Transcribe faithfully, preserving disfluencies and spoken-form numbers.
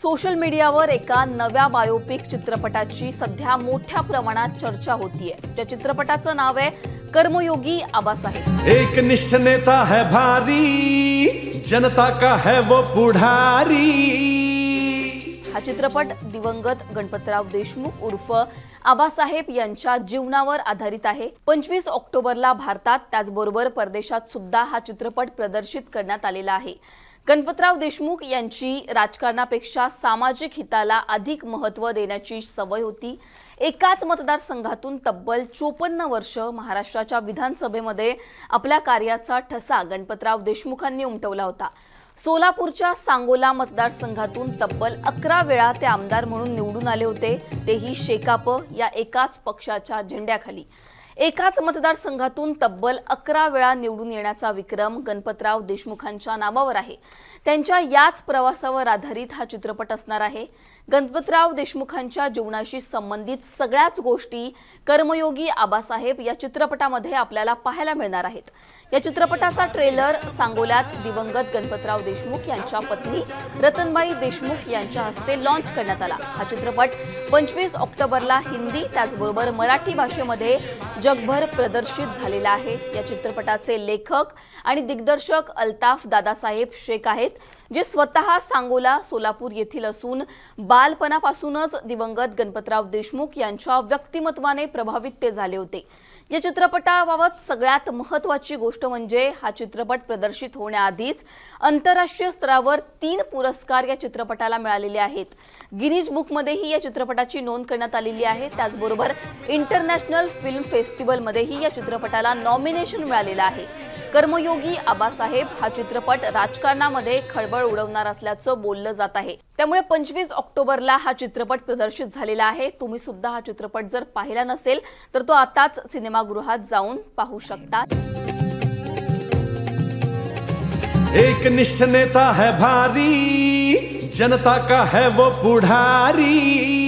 Social मीडियावर एका नव्या बायोपिक चित्रपटाची सध्या मोठ्या प्रमाणात चर्चा होतीये। त्या चित्रपटाचं नाव आहे कर्मयोगी आबासाहेब। एक निष्ठ नेता है भारी, जनता का है वो पुढारी। हा चित्रपट दिवंगत गणपतराव देशमुख उर्फ आबासाहेब यांच्या जीवनावर आधारित आहे। पंचवीस ऑक्टोबरला भारतात त्याचबरोबर परदेशात सुद्धा हा चित्रपट प्रदर्शित करण्यात आलेला आहे। गणपतराव देशमुख यांची राजकारणापेक्षा सामाजिक हिताला अधिक महत्त्व देण्याची सवय होती। एकाच मतदारसंघातून तब्बल चोपन्न वर्ष महाराष्ट्राच्या विधानसभेमध्ये आपल्या कार्याचा ठसा गणपतराव देशमुखांनी उमटवला होता। सोलापूरच्या सांगोला मतदारसंघातून तब्बल अकरा वेळा ते आमदार म्हणून निवडून आले होते, तेही शेकाप या एकाच पक्षाच्या झेंड्याखाली। एकाच मतदारसंघातून तब्बल अकरा वेळा निवडून येण्याचा विक्रम गणपतराव देशमुखांच्या नावावर आहे। त्यांच्या याच प्रवासावर आधारित हा चित्रपट असणार आहे। गणपतराव देशमुखांच्या जीवनाशी संबंधित सगळ्याच गोष्टी कर्मयोगी आबासाहेब या चित्रपटामध्ये आपल्याला पाहायला मिळणार आहेत। या चित्रपटाचा ट्रेलर सांगोल्यात दिवंगत गणपतराव देशमुख यांच्या पत्नी रतनबाई देशमुख यांच्या हस्ते लॉन्च करण्यात आला। हा चित्रपट पंचवीस ऑक्टोबरला हिंदी त्याचबरोबर मराठी भाषेमध्ये जगभर प्रदर्शित झालेला आहे। या चित्रपटाचे लेखक आणि दिग्दर्शक अल्ताफ दादासाहेब शेख आहेत, जे स्वतः सांगोला सोलापूर येथील असून बालपणापासूनच दिवंगत गणपतराव देशमुख यांच्या व्यक्तिमत्वाने प्रभावित ते झाले होते। या चित्रपटाबाबत सगळ्यात महत्त्वाची गोष्ट म्हणजे हा चित्रपट प्रदर्शित होण्याआधीच आंतरराष्ट्रीय स्तरावर तीन पुरस्कार या चित्रपटाला मिळालेले आहेत। गिनीज बुकमध्येही या चित्रपटाची नोंद करण्यात आलेली आहे। त्याचबरोबर इंटरनॅशनल फिल्म फेस्टिवलमध्येही या चित्रपटाला नॉमिनेशन मिळालेलं आहे। कर्मयोगी आबासाहेब हा चित्रपट राजकारणामध्ये खळबळ उडवणार असल्याचं बोललं जात आहे। त्यामुळे पंचवीस ऑक्टोबरला हा चित्रपट प्रदर्शित झालेला आहे। तुम्ही सुद्धा हा चित्रपट जर पाहिला नसेल तर तो आताच सिनेमागृहात जाऊन पाहू शकता। एक निष्ठ नेता है भारी, जनता का है वो पुढारी।